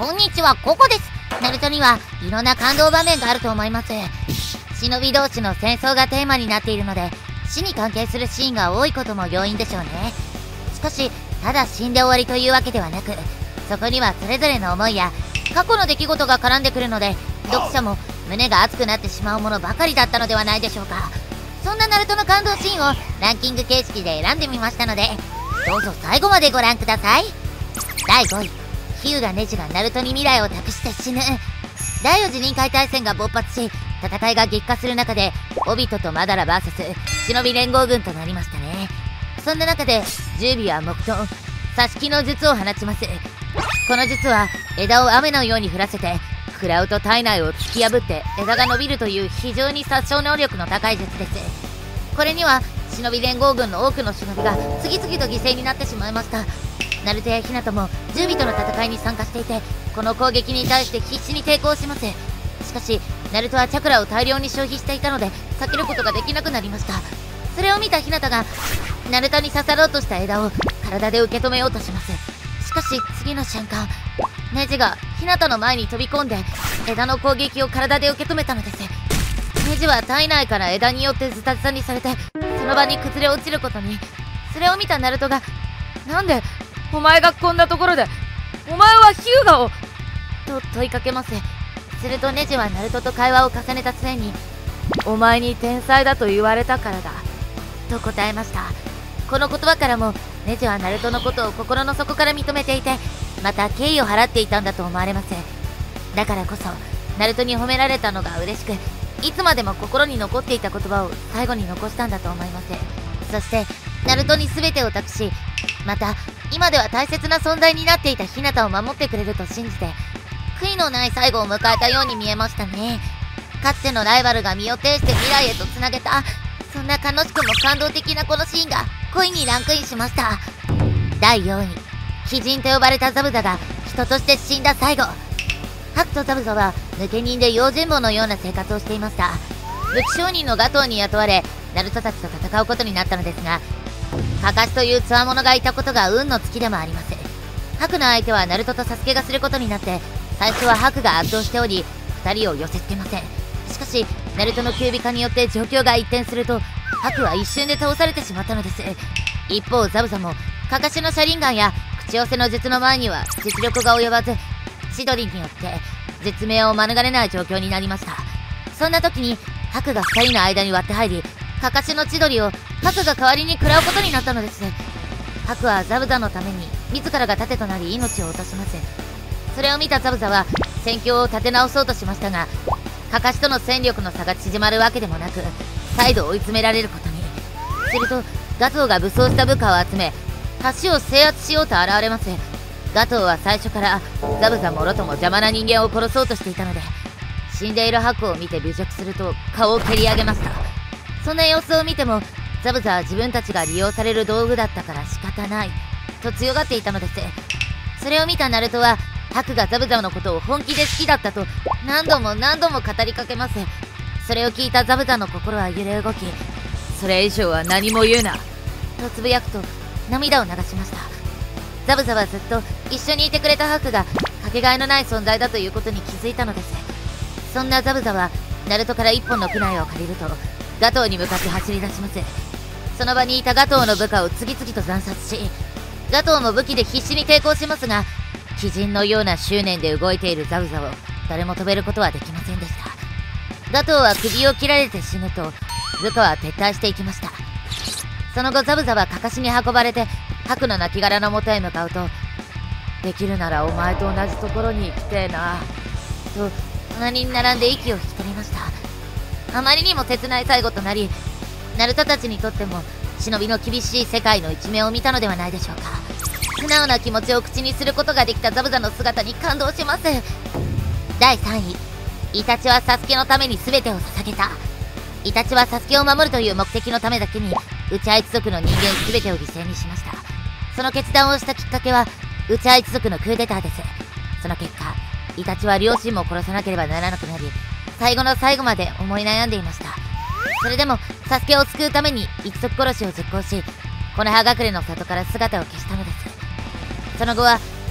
こんにちは、ココです。ナルトにはいろんな感動場面があると思います。忍び同士の戦争がテーマになっているので、死に関係するシーンが多いことも要因でしょうね。しかし、ただ死んで終わりというわけではなく、そこにはそれぞれの思いや過去の出来事が絡んでくるので、読者も胸が熱くなってしまうものばかりだったのではないでしょうか。そんなナルトの感動シーンをランキング形式で選んでみましたので、どうぞ最後までご覧ください。第5位、ヒューガ・ネジがナルトに未来を託して死ぬ。第4次臨界大戦が勃発し、戦いが激化する中でオビトとマダラ VS 忍び連合軍となりましたね。そんな中でジュービは木遁挿し木の術を放ちます。この術は枝を雨のように降らせて食らうと体内を突き破って枝が伸びるという非常に殺傷能力の高い術です。これには忍び連合軍の多くの忍びが次々と犠牲になってしまいました。ナルトやヒナトもジュービとの戦いに参加していて、この攻撃に対して必死に抵抗します。しかしナルトはチャクラを大量に消費していたので避けることができなくなりました。それを見たヒナタがナルトに刺さろうとした枝を体で受け止めようとします。しかし次の瞬間、ネジがヒナタの前に飛び込んで枝の攻撃を体で受け止めたのです。ネジは体内から枝によってズタズタにされてその場に崩れ落ちることに。それを見たナルトが「なんでお前がこんなところで、お前はヒューガを」と問いかけます。するとネジはナルトと会話を重ねた末に「お前に天才だと言われたからだ」と答えました。この言葉からもネジはナルトのことを心の底から認めていて、また敬意を払っていたんだと思われます。だからこそナルトに褒められたのが嬉しく、いつまでも心に残っていた言葉を最後に残したんだと思います。そしてナルトに全てを託し、また今では大切な存在になっていたヒナタを守ってくれると信じて、悔いのない最後を迎えたように見えましたね。かつてのライバルが身を挺して未来へとつなげた、そんな楽しくも感動的なこのシーンが5位にランクインしました。第4位、鬼人と呼ばれたザブザが人として死んだ最後。ハクとザブザは抜け人で用心棒のような生活をしていました。武器商人のガトーに雇われナルトたちと戦うことになったのですが、カカシという強者がいたことが運の尽きでもあります。ハクの相手はナルトとサスケがすることになって、最初はハクが圧倒しており2人を寄せつけません。しかしナルトの九尾化によって状況が一転すると、ハクは一瞬で倒されてしまったのです。一方ザブザもカカシの車輪ガンや口寄せの術の前には実力が及ばず、千鳥によって絶命を免れない状況になりました。そんな時にハクが2人の間に割って入り、カカシの千鳥をハクが代わりに食らうことになったのです。ハクはザブザのために自らが盾となり命を落とします。それを見たザブザは戦況を立て直そうとしましたが、カカシとの戦力の差が縮まるわけでもなく、再度追い詰められることに。するとガトーが武装した部下を集め橋を制圧しようと現れます。ガトーは最初からザブザもろとも邪魔な人間を殺そうとしていたので、死んでいるハクを見て侮辱すると顔を蹴り上げました。そんな様子を見てもザブザは自分たちが利用される道具だったから仕方ないと強がっていたのです。それを見たナルトはハクがザブザのことを本気で好きだったと何度も何度も語りかけます。それを聞いたザブザの心は揺れ動き、それ以上は何も言うなとつぶやくと涙を流しました。ザブザはずっと一緒にいてくれたハクがかけがえのない存在だということに気づいたのです。そんなザブザはナルトから一本のクナイを借りるとガトーに向かって走り出します。その場にいたガトーの部下を次々と惨殺し、ガトーも武器で必死に抵抗しますが、鬼人のような執念で動いているザブザを誰も止めることはできませんでした。ガトーは首を切られて死ぬと部下は撤退していきました。その後ザブザはカカシに運ばれてハクの亡骸の元へ向かうと、できるならお前と同じところに行きてえなと隣に並んで息を引き取りました。あまりにも切ない最後となり、ナルトたちにとっても忍びの厳しい世界の一面を見たのではないでしょうか。素直な気持ちを口にすることができたザブザの姿に感動します。第3位、イタチはサスケのために全てを捧げた。イタチはサスケを守るという目的のためだけにウチャ一族の人間全てを犠牲にしました。その決断をしたきっかけはウチャ一族のクーデターです。その結果イタチは両親も殺さなければならなくなり、最後の最後まで思い悩んでいました。それでもサスケを救うために一族殺しを実行し、木の葉隠れの里から姿を消したのです。その後は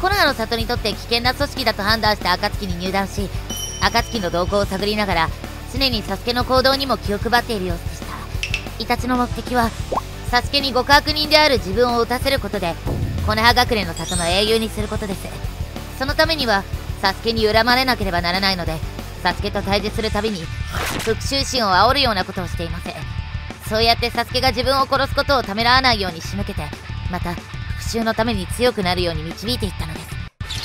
木の葉の里にとって危険な組織だと判断した暁に入団し、暁の動向を探りながら常にサスケの行動にも気を配っている様子でした。イタチの目的はサスケに極悪人である自分を撃たせることで木の葉隠れの里の英雄にすることです。そのためにはサスケに恨まれなければならないので、サスケと対峙するたびに復讐心を煽るようなことをしています。そうやってサスケが自分を殺すことをためらわないように仕向けて、また復讐のために強くなるように導いていったのです。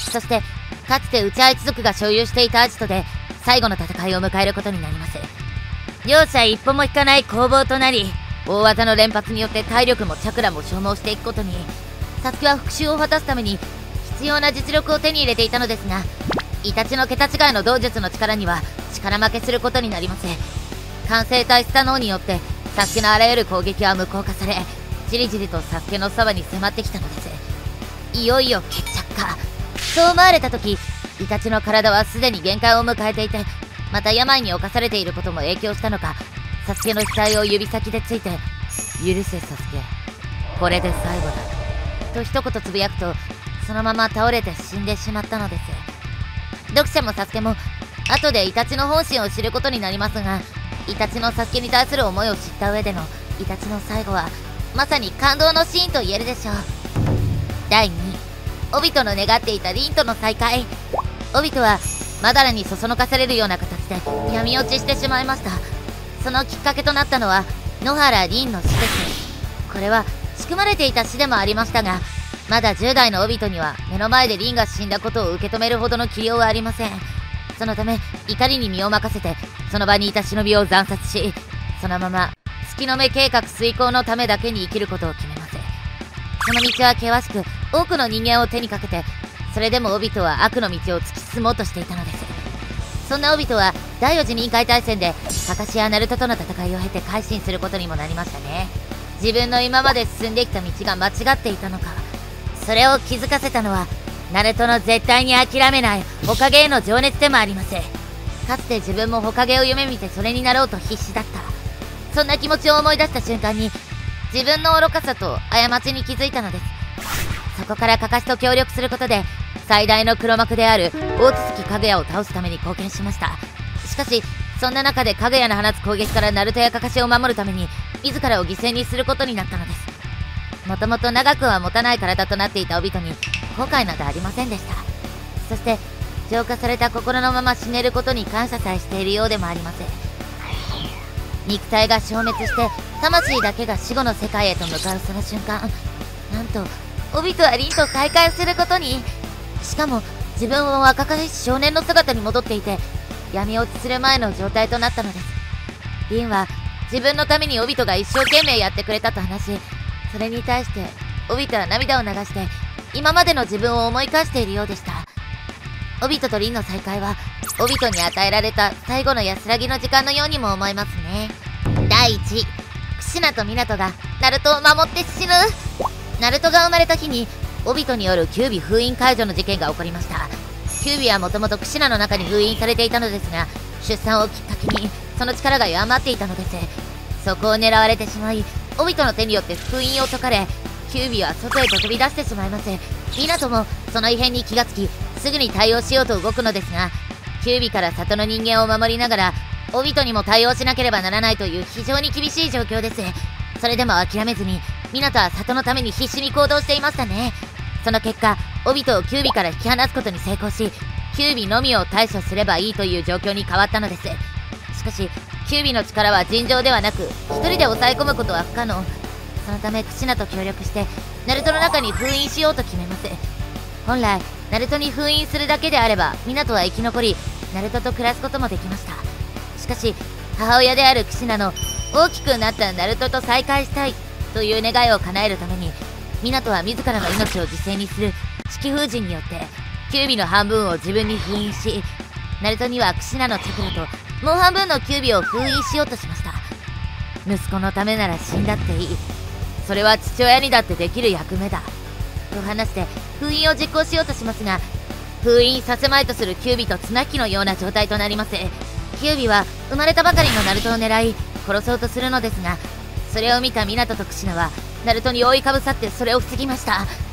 そしてかつて内輪一族が所有していたアジトで最後の戦いを迎えることになります。両者一歩も引かない攻防となり、大技の連発によって体力もチャクラも消耗していくことに、サスケは復讐を果たすために必要な実力を手に入れていたのですが、イタチの桁違いの道術の力には力負けすることになります。完成体スタノーによってサスケのあらゆる攻撃は無効化され、じりじりとサスケのそばに迫ってきたのです。いよいよ決着か。そう思われた時、イタチの体はすでに限界を迎えていて、また病に侵されていることも影響したのか、サスケの額を指先でついて「許せサスケ、これで最後だ」と一言つぶやくと、そのまま倒れて死んでしまったのです。読者もサスケも後でイタチの本心を知ることになりますが、イタチのサスケに対する思いを知った上でのイタチの最後はまさに感動のシーンと言えるでしょう。第2位、オビトの願っていたリンとの再会。オビトはマダラにそそのかされるような形で闇落ちしてしまいました。そのきっかけとなったのは野原凛の死です。これは仕組まれていた死でもありましたが、まだ10代のオビトには目の前で凛が死んだことを受け止めるほどの器量はありません。そのため怒りに身を任せてその場にいた忍びを惨殺し、そのまま月の目計画遂行のためだけに生きることを決めます。その道は険しく多くの人間を手にかけて、それでもオビトは悪の道を突き進もうとしていたのです。そんなオビトは第4次臨界大戦でカカシやナルトとの戦いを経て改心することにもなりましたね。自分の今まで進んできた道が間違っていたのか、それを気づかせたのはナルトの絶対に諦めないホカゲへの情熱でもあります。かつて自分もホカゲを夢見てそれになろうと必死だった。そんな気持ちを思い出した瞬間に自分の愚かさと過ちに気づいたのです。そこからカカシと協力することで最大の黒幕である大筒木かぐやを倒すために貢献しました。しかしそんな中でかぐやの放つ攻撃からナルトやカカシを守るために自らを犠牲にすることになったのです。もともと長くは持たない体となっていたオビトに後悔などありませんでした。そして浄化された心のまま死ねることに感謝さえしているようでもありません。肉体が消滅して魂だけが死後の世界へと向かうその瞬間、なんとオビトはリンと再会することに。しかも自分は若かりし少年の姿に戻っていて闇落ちする前の状態となったのです。リンは自分のためにオビトが一生懸命やってくれたと話し、それに対してオビトは涙を流して今までの自分を思い返しているようでした。オビトとリンの再会はオビトに与えられた最後の安らぎの時間のようにも思えますね。第1位、クシナとミナトがナルトを守って死ぬ。ナルトが生まれた日にオビトによるキュービ封印解除の事件が起こりました。キュービはもともとクシナの中に封印されていたのですが、出産をきっかけにその力が弱まっていたのです。そこを狙われてしまい、オビトの手によって封印を解かれ、キュービは外へと飛び出してしまいます。ミナトもその異変に気がつきすぐに対応しようと動くのですが、キュービから里の人間を守りながらオビトにも対応しなければならないという非常に厳しい状況です。それでも諦めずにミナトは里のために必死に行動していましたね。その結果オビトをキュービから引き離すことに成功し、キュービのみを対処すればいいという状況に変わったのです。しかしキュービの力は尋常ではなく、一人で抑え込むことは不可能。そのためクシナと協力してナルトの中に封印しようと決めます。本来ナルトに封印するだけであればミナトは生き残りナルトと暮らすこともできました。しかし母親であるクシナの大きくなったナルトと再会したいという願いを叶えるために、ミナトは自らの命を犠牲にする式封じによってキュービの半分を自分に封印し、ナルトにはクシナのチャクラともう半分のキュービを封印しようとしました。息子のためなら死んだっていい、それは父親にだってできる役目だと話して封印を実行しようとしますが、封印させまいとするキュービと綱引きのような状態となります。キュービは生まれたばかりのナルトを狙い殺そうとするのですが、それを見たミナトとクシナはナルトに覆いかぶさってそれを防ぎました。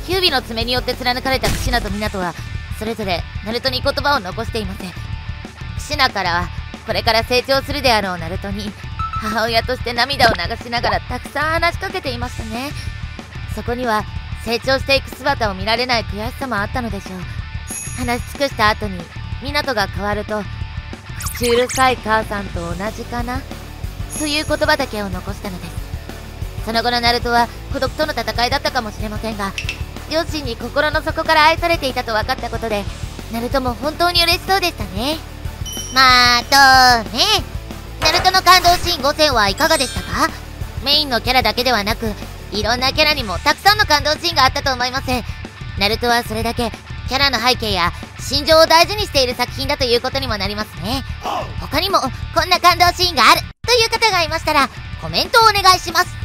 九尾の爪によって貫かれたクシナとミナトはそれぞれナルトに言葉を残しています。クシナからはこれから成長するであろうナルトに母親として涙を流しながらたくさん話しかけていましたね。そこには成長していく姿を見られない悔しさもあったのでしょう。話し尽くした後にミナトが変わると、口うるさい母さんと同じかなという言葉だけを残したのです。その後のナルトは孤独との戦いだったかもしれませんが、両親に心の底から愛されていたと分かったことで、ナルトも本当に嬉しそうでしたね。まあね、ナルトの感動シーン5選はいかがでしたか？メインのキャラだけではなく、いろんなキャラにもたくさんの感動シーンがあったと思います。ナルトはそれだけキャラの背景や心情を大事にしている作品だということにもなりますね。他にもこんな感動シーンがあるという方がいましたらコメントをお願いします。